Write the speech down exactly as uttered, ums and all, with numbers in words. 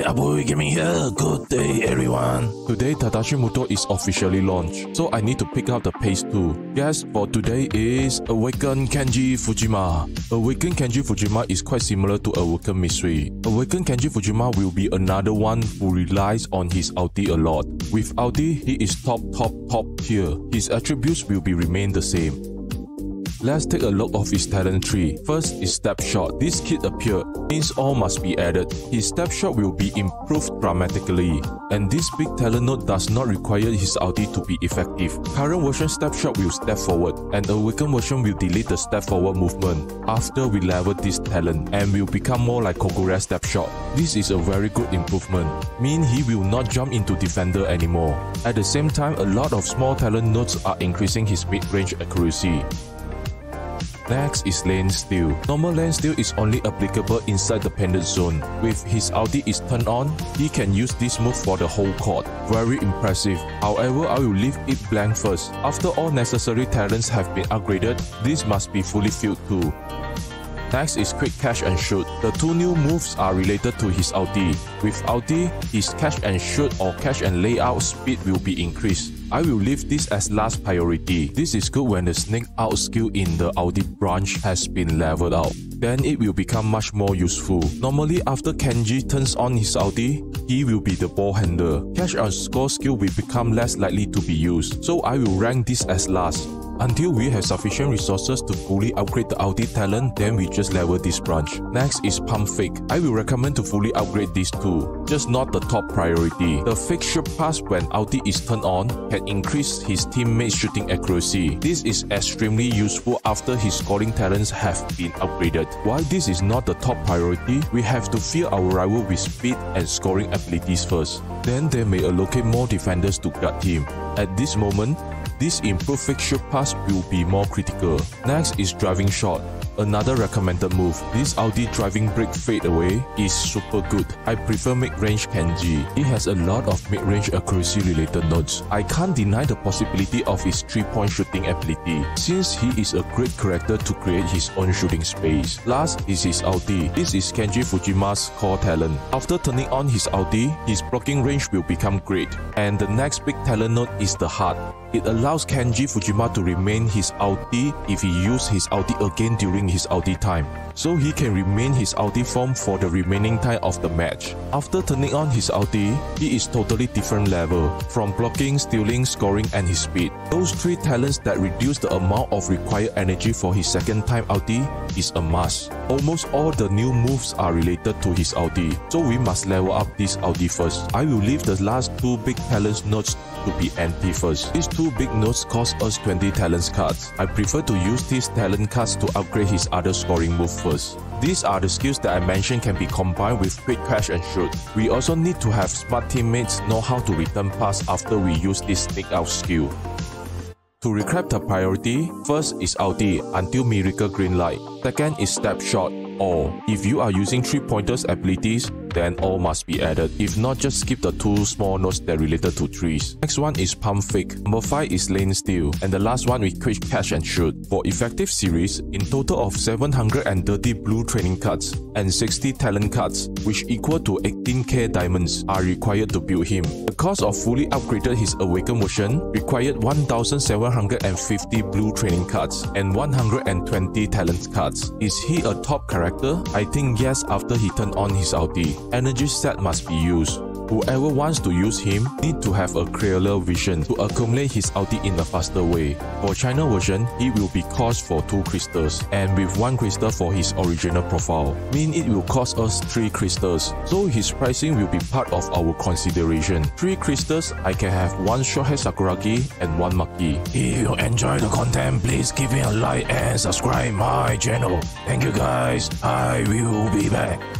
Abu Gaming here. Good day, everyone. Today, Tadashi Muto is officially launched, so I need to pick up the pace too. Guess for today is Awaken Kenji Fujima. Awaken Kenji Fujima is quite similar to Awaken Misui. Awaken Kenji Fujima will be another one who relies on his ulti a lot. With ulti, he is top top top tier. His attributes will be remain the same. Let's take a look of his talent tree. First is Step Shot. This kit appeared, means all must be added. His Step Shot will be improved dramatically. And this big talent node does not require his ulti to be effective. Current version Step Shot will step forward, and Awaken version will delete the step forward movement after we level this talent and will become more like Kogure Step Shot. This is a very good improvement, mean he will not jump into defender anymore. At the same time, a lot of small talent nodes are increasing his mid-range accuracy. Next is Lane Steal. Normal Lane Steal is only applicable inside the pendant zone. With his ulti is turned on, he can use this move for the whole court. Very impressive. However, I will leave it blank first. After all necessary talents have been upgraded, this must be fully filled too. Next is Quick Catch and Shoot. The two new moves are related to his ulti. With ulti, his catch and shoot or catch and layout speed will be increased. I will leave this as last priority. This is good when the Snake Out skill in the ulti branch has been leveled out. Then it will become much more useful. Normally after Kenji turns on his ulti, he will be the ball handler. Catch and score skill will become less likely to be used, so I will rank this as last. Until we have sufficient resources to fully upgrade the ulti talent, then we just level this branch. Next is Pump Fake. I will recommend to fully upgrade these two, just not the top priority. The Fake Shoot Pass when ulti is turned on can increase his teammates' shooting accuracy. This is extremely useful after his scoring talents have been upgraded. While this is not the top priority, we have to fill our rival with speed and scoring abilities first. Then they may allocate more defenders to guard him. At this moment, this improved Fake Shoot Pass will be more critical. Next is Driving Shot. Another recommended move. This ulti driving break fade away is super good. I prefer mid-range Kenji. He has a lot of mid-range accuracy related nodes. I can't deny the possibility of his three-point shooting ability, since he is a great character to create his own shooting space. Last is his ulti. This is Kenji Fujima's core talent. After turning on his ulti, his blocking range will become great. And the next big talent node is the Heart. It allows Kenji Fujima to remain his ulti if he uses his ulti again during his ulti time, so he can remain his ulti form for the remaining time of the match. After turning on his ulti, he is totally different level, from blocking, stealing, scoring and his speed. Those three talents that reduce the amount of required energy for his second time ulti is a must. Almost all the new moves are related to his ulti, so we must level up this ulti first. I will leave the last two big talents nodes to be anti first. These two big nodes cost us twenty talents cards. I prefer to use these talent cards to upgrade his other scoring move first. These are the skills that I mentioned can be combined with Quick Catch and Shoot. We also need to have smart teammates know how to return pass after we use this Snake Out skill. To recap the priority, first is ulti until Miracle Green Light. Second is Step Shot, or if you are using three pointers abilities, then all must be added. If not, just skip the two small nodes that related to trees. Next one is Pump Fake. Number five is Lane Steal. And the last one is Quick Catch and Shoot. For effective series, in total of seven hundred thirty blue training cards and sixty talent cards, which equal to eighteen K diamonds, are required to build him. The cost of fully upgraded his Awaken version required one thousand seven hundred fifty blue training cards and one hundred twenty talent cards. Is he a top character? I think yes, after he turned on his ulti. Energy set must be used. Whoever wants to use him need to have a clearer vision to accumulate his ulti in a faster way. For China version, he will be cost for two crystals and with one crystal for his original profile. Mean it will cost us three crystals, so his pricing will be part of our consideration. Three crystals, I can have one Short-Hair Sakuragi and one Maki. If you enjoy the content, please give me a like and subscribe my channel. Thank you guys, I will be back.